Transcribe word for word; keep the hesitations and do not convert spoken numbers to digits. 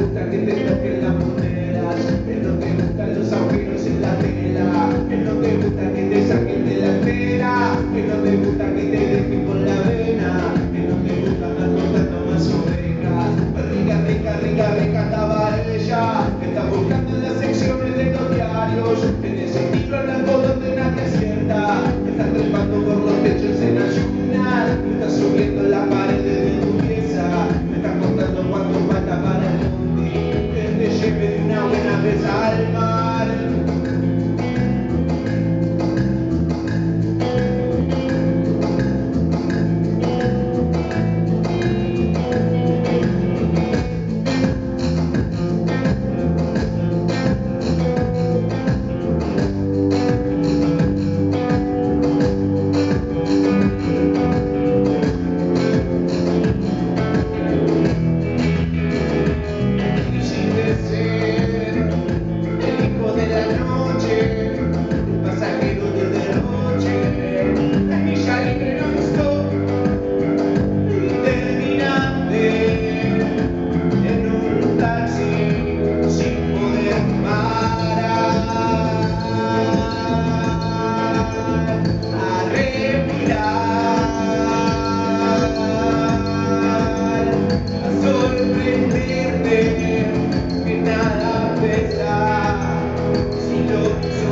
gusta que te toquen las monedas, que no te gustan los agujeros en la tela, que no te gusta que te saquen de la entera, que no te gusta que te dejen con la vena, que no te gusta andar cortando más ovejas. Pues rica, rica, rica, rica estaba ella, que está buscando en las secciones de los diarios, en ese libro blanco donde nadie acierta, que está trepando por los techos en ayunas, que está subiendo la pared de tu pieza, me está contando cuánto falta para el mundo, que te lleve de una buena vez al mar. Que nada pesa si lo